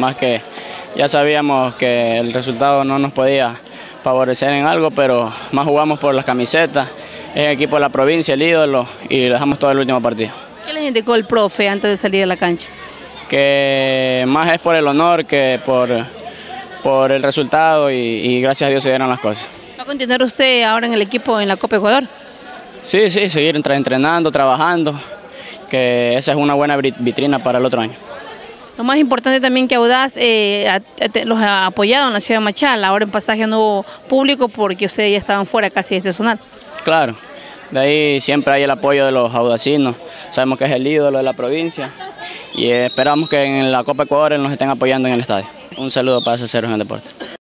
más que ya sabíamos que el resultado no nos podía favorecer en algo, pero más jugamos por las camisetas, es el equipo de la provincia, el ídolo, y dejamos todo el último partido. ¿Qué les indicó el profe antes de salir de la cancha? Que más es por el honor que por el resultado y gracias a Dios se dieron las cosas. ¿Va a continuar usted ahora en el equipo en la Copa Ecuador? Sí, seguir entrenando, trabajando, que esa es una buena vitrina para el otro año. Lo más importante también que Audaz los ha apoyado en la ciudad de Machala. Ahora en Pasaje no hubo público porque ustedes ya estaban fuera casi de este zonal. Claro, de ahí siempre hay el apoyo de los audacinos. Sabemos que es el ídolo de la provincia y esperamos que en la Copa Ecuador nos estén apoyando en el estadio. Un saludo para Ceros en el deporte.